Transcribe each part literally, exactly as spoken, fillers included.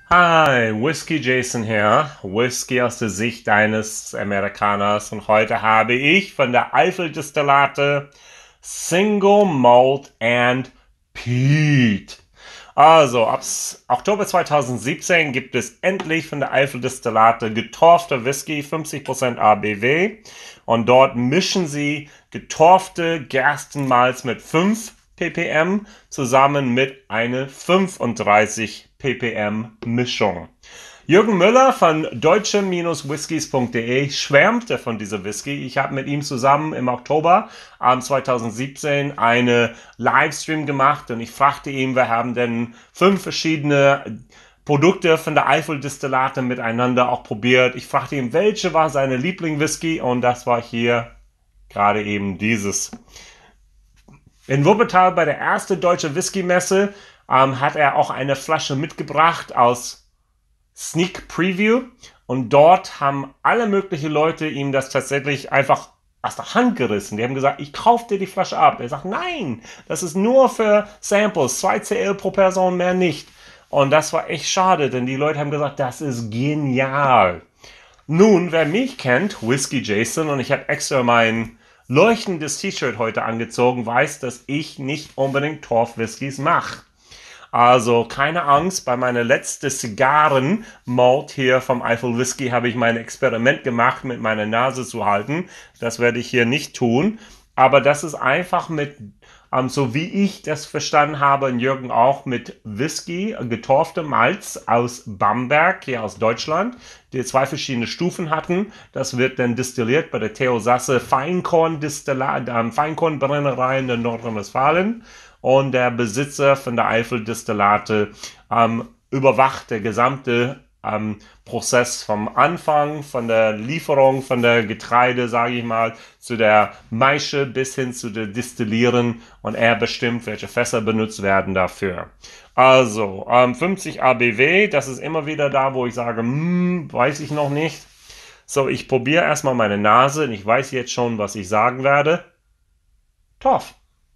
Hi, Whiskey Jason hier. Whisky aus der Sicht eines Amerikaners. Und heute habe ich von der Eifel-Destillate Single Malt and Peat. Also, ab Oktober zweitausendsiebzehn gibt es endlich von der Eifel-Destillate getorfte Whisky, fünfzig Prozent A B W. Und dort mischen sie getorfte Gerstenmalz mit fünf ppm zusammen mit einer fünfunddreißig ppm Mischung. Jürgen Müller von deutsche Whiskys punkt de schwärmte von dieser Whisky. Ich habe mit ihm zusammen im Oktober ähm, zweitausendsiebzehn eine Livestream gemacht und ich fragte ihn, wir haben denn fünf verschiedene Produkte von der Eifel-Destillate miteinander auch probiert. Ich fragte ihn, welche war seine Liebling-Whisky, und das war hier gerade eben dieses. In Wuppertal bei der ersten Deutsche Whisky-Messe ähm, hat er auch eine Flasche mitgebracht aus Sneak Preview, und dort haben alle möglichen Leute ihm das tatsächlich einfach aus der Hand gerissen. Die haben gesagt, ich kaufe dir die Flasche ab. Er sagt, nein, das ist nur für Samples, zwei Cl pro Person, mehr nicht. Und das war echt schade, denn die Leute haben gesagt, das ist genial. Nun, wer mich kennt, Whisky Jason, und ich habe extra mein leuchtendes T-Shirt heute angezogen, weiß, dass ich nicht unbedingt Torf-Whiskys mache. Also keine Angst, bei meiner letzten Zigarren-Malt hier vom Eifel Whisky habe ich mein Experiment gemacht, mit meiner Nase zu halten. Das werde ich hier nicht tun. Aber das ist einfach mit, ähm, so wie ich das verstanden habe, und Jürgen auch, mit Whisky, getorftem Malz aus Bamberg, hier aus Deutschland, die zwei verschiedene Stufen hatten. Das wird dann destilliert bei der Theo Sasse Feinkorn-Destilla- ähm, Feinkornbrennerei in Nordrhein-Westfalen. Und der Besitzer von der Eifel-Destillate ähm, überwacht der gesamte ähm, Prozess vom Anfang, von der Lieferung, von der Getreide, sage ich mal, zu der Maische bis hin zu der Destillieren, und er bestimmt, welche Fässer benutzt werden dafür. Also, ähm, fünfzig A B W, das ist immer wieder da, wo ich sage, hm, weiß ich noch nicht. So, ich probiere erstmal meine Nase, und ich weiß jetzt schon, was ich sagen werde. Torf.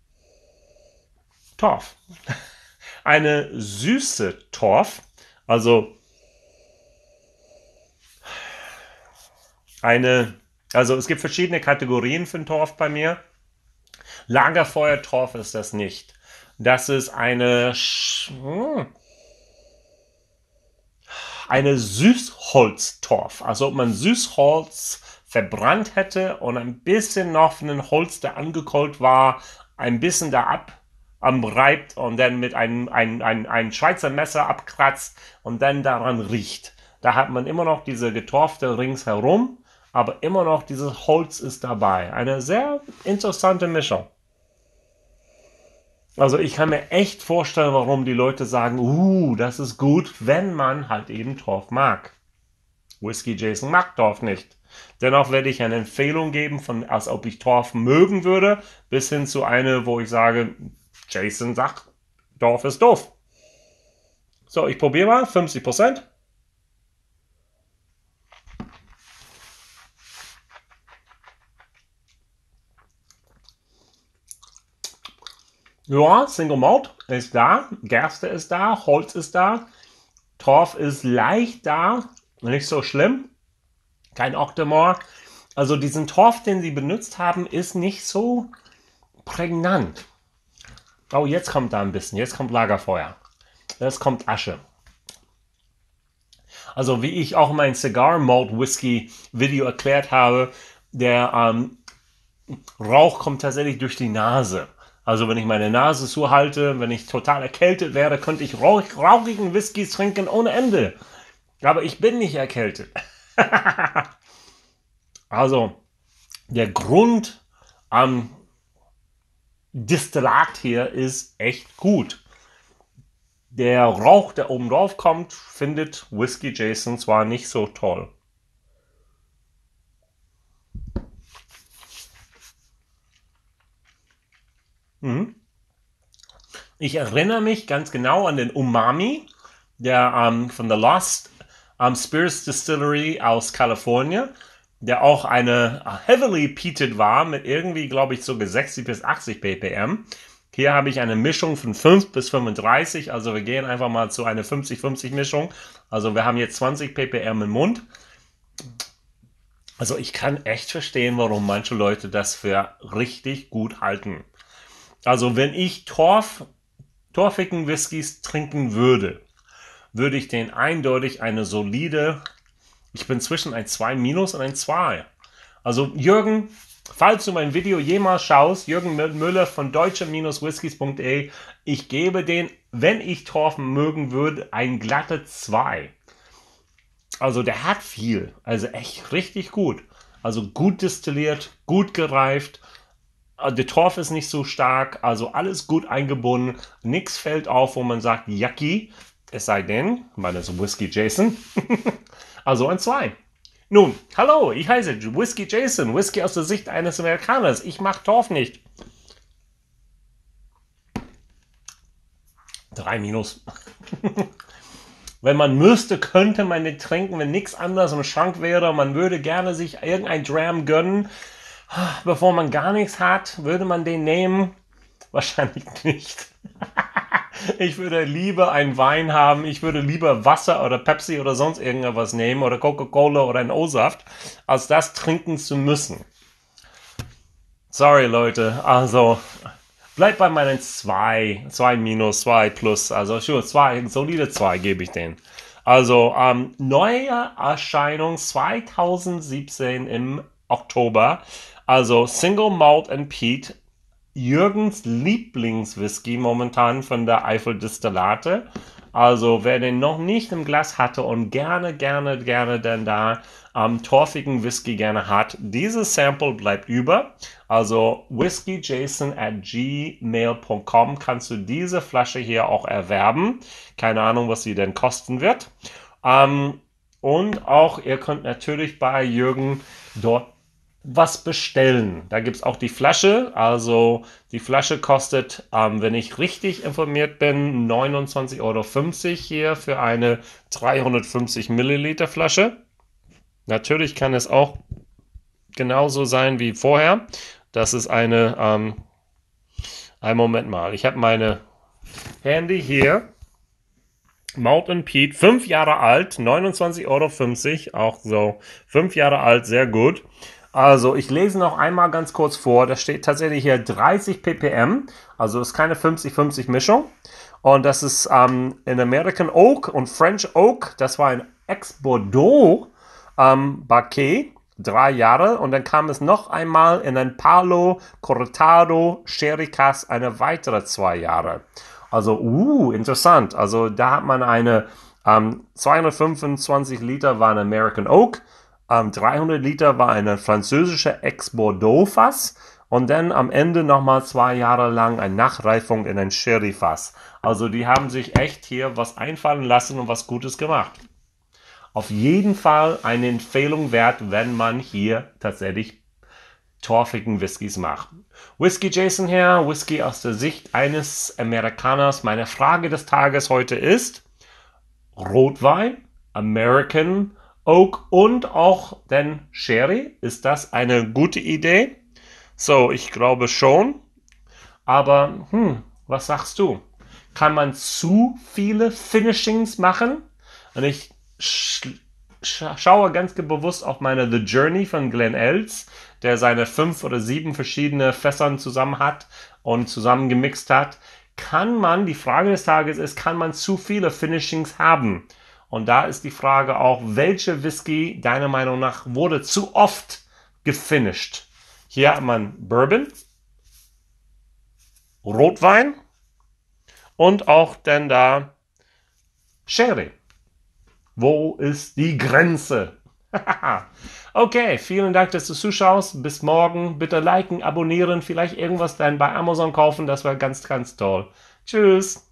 Torf. Eine süße Torf, also eine, also es gibt verschiedene Kategorien von Torf bei mir. Lagerfeuertorf ist das nicht. Das ist eine, eine Süßholztorf. Also ob man Süßholz verbrannt hätte und ein bisschen noch von dem Holz, der angekohlt war, ein bisschen da ab am reibt und dann mit einem ein, ein, ein Schweizer Messer abkratzt und dann daran riecht. Da hat man immer noch diese getorfte ringsherum, aber immer noch dieses Holz ist dabei. Eine sehr interessante Mischung. Also ich kann mir echt vorstellen, warum die Leute sagen, uh, das ist gut, wenn man halt eben Torf mag. Whisky Jason mag Torf nicht. Dennoch werde ich eine Empfehlung geben, von, als ob ich Torf mögen würde, bis hin zu einer, wo ich sage, Jason sagt, Dorf ist doof. So, ich probiere mal, fünfzig Prozent. Ja, Single Malt ist da, Gerste ist da, Holz ist da, Torf ist leicht da, nicht so schlimm, kein Octomore. Also diesen Torf, den sie benutzt haben, ist nicht so prägnant. Oh, jetzt kommt da ein bisschen, jetzt kommt Lagerfeuer. Jetzt kommt Asche. Also wie ich auch in meinem Cigar Malt Whisky Video erklärt habe, der ähm, Rauch kommt tatsächlich durch die Nase. Also wenn ich meine Nase zuhalte, wenn ich total erkältet wäre, könnte ich rauch, rauchigen Whiskys trinken ohne Ende. Aber ich bin nicht erkältet. Also der Grund am Destillat hier ist echt gut. Der Rauch, der oben drauf kommt, findet Whisky Jason zwar nicht so toll. Mhm. Ich erinnere mich ganz genau an den Umami, der ähm, von The Lost ähm, Spirits Distillery aus Kalifornien, der auch eine heavily peated war mit irgendwie, glaube ich, sogar sechzig bis achtzig ppm. Hier habe ich eine Mischung von fünf bis fünfunddreißig, also wir gehen einfach mal zu einer fünfzig fünfzig Mischung. Also wir haben jetzt zwanzig ppm im Mund. Also ich kann echt verstehen, warum manche Leute das für richtig gut halten. Also wenn ich Torf, torfigen Whiskys trinken würde, würde ich den eindeutig eine solide, ich bin zwischen ein zwei minus und ein zwei. Also Jürgen, falls du mein Video jemals schaust, Jürgen Müller von deutsche Whiskys punkt de, ich gebe den, wenn ich Torf mögen würde, ein glatte zwei. Also der hat viel, also echt richtig gut. Also gut destilliert, gut gereift. Der Torf ist nicht so stark, also alles gut eingebunden. Nichts fällt auf, wo man sagt, yucky. Es sei denn, man ist Whisky Jason. Also ein zwei. Nun, hallo, ich heiße Whisky Jason. Whisky aus der Sicht eines Amerikaners. Ich mache Torf nicht. drei minus. Wenn man müsste, könnte man den trinken, wenn nichts anderes im Schrank wäre. Man würde gerne sich irgendein Dram gönnen. Bevor man gar nichts hat, würde man den nehmen? Wahrscheinlich nicht. Ich würde lieber einen Wein haben. Ich würde lieber Wasser oder Pepsi oder sonst irgendwas nehmen oder Coca-Cola oder einen O-Saft, als das trinken zu müssen. Sorry, Leute. Also, bleibt bei meinen zwei. zwei minus, zwei plus. Also, schon zwei, solide zwei gebe ich denen. Also, ähm, neue Erscheinung zweitausendsiebzehn im Oktober. Also, Single Malt and Peat. Jürgens Lieblingswhisky momentan von der Eifel Destillate. Also wer den noch nicht im Glas hatte und gerne, gerne, gerne denn da ähm, torfigen Whisky gerne hat, dieses Sample bleibt über. Also whiskyjason at gmail punkt com kannst du diese Flasche hier auch erwerben. Keine Ahnung, was sie denn kosten wird. Ähm, und auch ihr könnt natürlich bei Jürgen dort was bestellen. Da gibt es auch die Flasche. Also die Flasche kostet, ähm, wenn ich richtig informiert bin, neunundzwanzig Euro fünfzig hier für eine dreihundertfünfzig Milliliter Flasche. Natürlich kann es auch genauso sein wie vorher. Das ist eine, ähm, einen Moment mal. Ich habe meine Handy hier. Malt and Peat, fünf Jahre alt, neunundzwanzig Euro fünfzig, auch so fünf Jahre alt, sehr gut. Also ich lese noch einmal ganz kurz vor, da steht tatsächlich hier dreißig ppm, also ist keine fünfzig fünfzig Mischung. Und das ist ähm, in American Oak und French Oak, das war ein Ex-Bordeaux ähm, Baquet, drei Jahre. Und dann kam es noch einmal in ein Palo Cortado Sherry Cask, eine weitere zwei Jahre. Also, uh, interessant. Also da hat man eine ähm, zweihundertfünfundzwanzig Liter war ein American Oak. dreihundert Liter war eine französische Ex-Bordeaux-Fass und dann am Ende nochmal zwei Jahre lang eine Nachreifung in ein Sherry-Fass. Also die haben sich echt hier was einfallen lassen und was Gutes gemacht. Auf jeden Fall eine Empfehlung wert, wenn man hier tatsächlich torfigen Whiskys macht. Whisky Jason hier, Whisky aus der Sicht eines Amerikaners. Meine Frage des Tages heute ist Rotwein, American Oak und auch den Sherry. Ist das eine gute Idee? So, ich glaube schon. Aber, hm, was sagst du? Kann man zu viele Finishings machen? Und ich sch sch schaue ganz bewusst auf meine The Journey von Glen Els, der seine fünf oder sieben verschiedene Fässern zusammen hat und zusammengemixt hat. Kann man, die Frage des Tages ist, kann man zu viele Finishings haben? Und da ist die Frage auch, welche Whisky, deiner Meinung nach, wurde zu oft gefinished? Hier hat man Bourbon, Rotwein und auch dann da Sherry. Wo ist die Grenze? Okay, vielen Dank, dass du zuschaust. Bis morgen. Bitte liken, abonnieren, vielleicht irgendwas dann bei Amazon kaufen. Das wäre ganz, ganz toll. Tschüss.